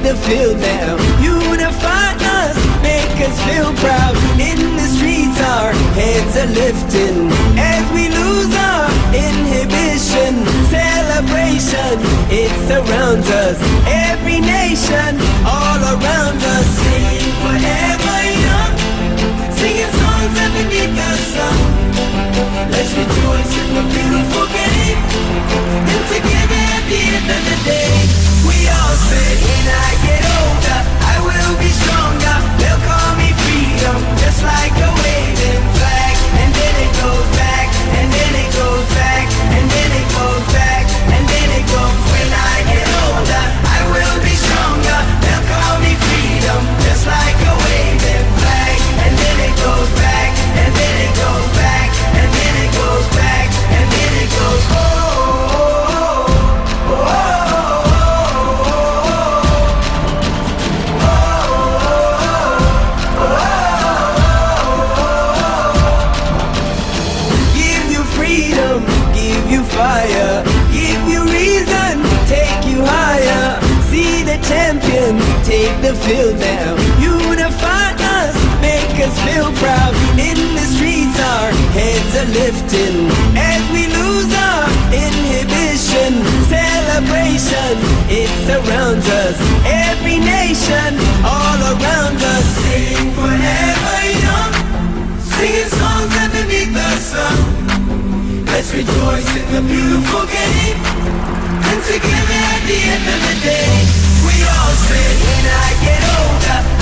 the field now. Unify us, make us feel proud. In the streets our heads are lifting as we lose our inhibition. Celebration, it surrounds us. Every nation, all around us. Sing forever young, singing songs underneath the sun. Let's rejoice in the beautiful game, and together at the end of the day, we all say, when I get older, I will be stronger. They'll call me freedom, just like a waving flag. And then it goes back, and then it goes back, and then it goes back, and then it goes. When I get older, I will be stronger. They'll call me freedom, just like a waving flag. And then it goes back, and then it goes back, and then it goes back, and then it goes. Oh, oh, oh, fire, give you reason, take you higher. See the champions take the field now. Unify us, make us feel proud. In the streets our heads are lifting as we lose our inhibition. Celebration, it surrounds us. Every nation, all around us. Sing forever young, singing songs underneath the sun. Let's rejoice in the beautiful game, and together at the end of the day, we all say, when I get older,